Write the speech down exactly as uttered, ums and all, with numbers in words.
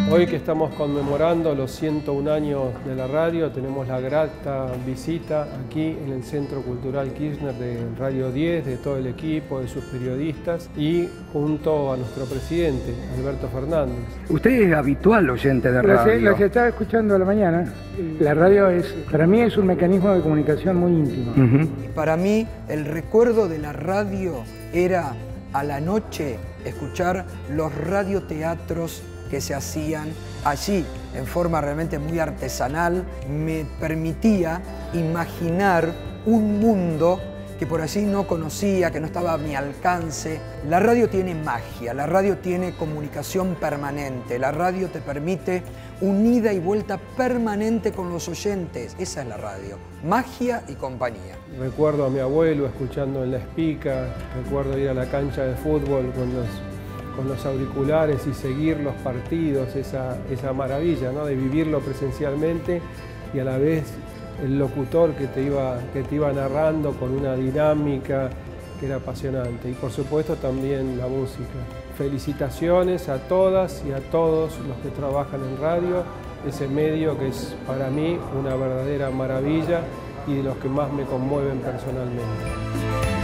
Hoy que estamos conmemorando los ciento un años de la radio, tenemos la grata visita aquí en el Centro Cultural Kirchner de Radio diez, de todo el equipo, de sus periodistas y junto a nuestro presidente, Alberto Fernández. Usted es habitual oyente de radio. Los que estaba escuchando a la mañana, la radio es, para mí es un mecanismo de comunicación muy íntimo. Uh-huh. Para mí el recuerdo de la radio era a la noche escuchar los radioteatros que se hacían allí en forma realmente muy artesanal. Me permitía imaginar un mundo que por allí no conocía, que no estaba a mi alcance. La radio tiene magia, la radio tiene comunicación permanente, la radio te permite un ida y vuelta permanente con los oyentes. Esa es la radio, magia y compañía. Recuerdo a mi abuelo escuchando en la espica, recuerdo ir a la cancha de fútbol con los con los auriculares y seguir los partidos, esa, esa maravilla, ¿no?, de vivirlo presencialmente y a la vez el locutor que te, iba, que te iba narrando con una dinámica que era apasionante. Y por supuesto también la música. Felicitaciones a todas y a todos los que trabajan en radio, ese medio que es para mí una verdadera maravilla y de los que más me conmueven personalmente.